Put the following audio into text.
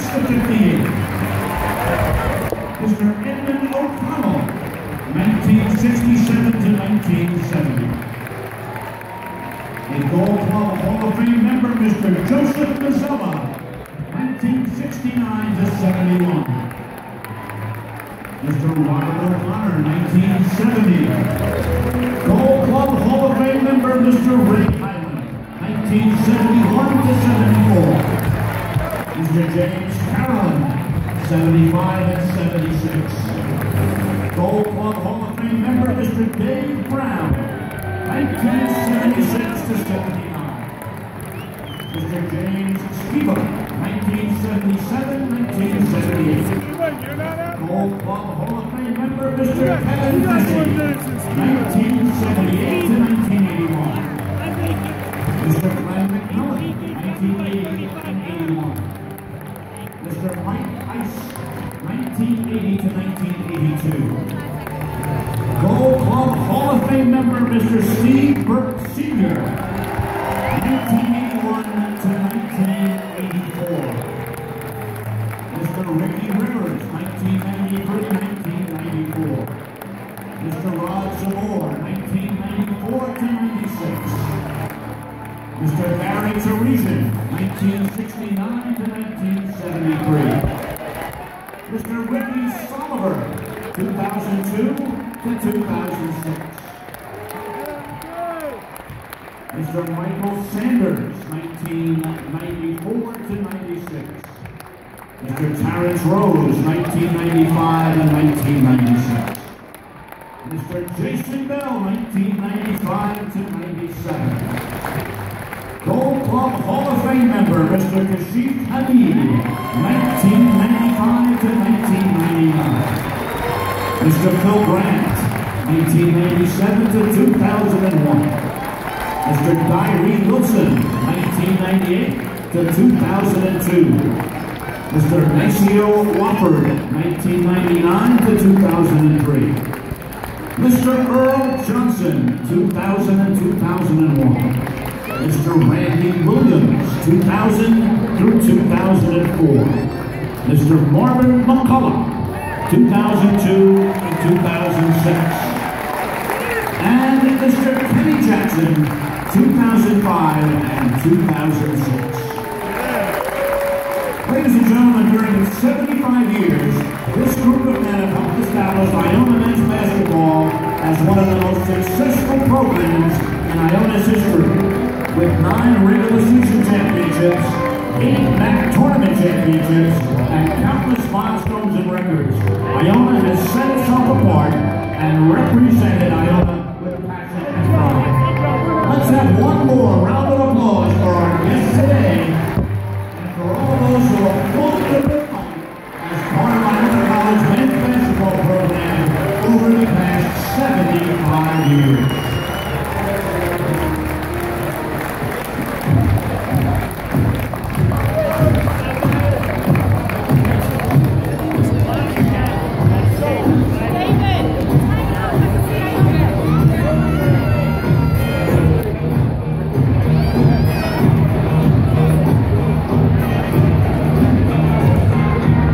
58. Mr. Edmund O'Connell, 1967 to 1970. A Gold Club Hall of Fame member, Mr. Joseph Mazzella, 1969 to 71. Mr. Robert O'Connor, 1970. Gold Club Hall of Fame member, Mr. Ray Hyland, 1971 to 74. Mr. James Carroll, 75 and 76. Gold Club Hall of Fame member, Mr. Dave Brown, 1976 to 79. Mr. James Skiba, 1977-1978. Gold Club Hall of Fame member, Mr. Kevin Fessy, 1978 to 1981. Mr. Glenn McMillan, 1980 and 81. Mr. Mike Ice, 1980 to 1982. Gold Club Hall of Fame member, Mr. Steve Burke Sr., 1981 to 1984. Mr. Ricky Rivers, 1993-1994. Mr. Rod Zamore, 1994 to 96. Mr. Barry Teresian, 1969 to 1973. Mr. Ricky Soliver, 2002 to 2006. Mr. Michael Sanders, 1994 to 96. Mr. Terrence Rose, 1995 and 1996. Mr. Jason Bell, 1995 to 97. Gold Club Hall of Fame member, Mr. Kashif Habib, 1995 to 1999. Mr. Phil Grant, 1997 to 2001. Mr. Tyree Wilson, 1998 to 2002. Mr. Maceo Wofford, 1999 to 2003. Mr. Earl Johnson, 2000 and 2001. Mr. Randy Williams, 2000 through 2004. Mr. Marvin McCullough, 2002 and 2006. And Mr. Kenny Jackson, 2005 and 2006. Ladies and gentlemen, during 75 years, this group of men have helped establish Iona men's basketball as one of the most successful programs in Iona's history. With 9 regular season championships, 8 MAC tournament championships, and countless milestones and records, Iona has set itself apart and represented Iona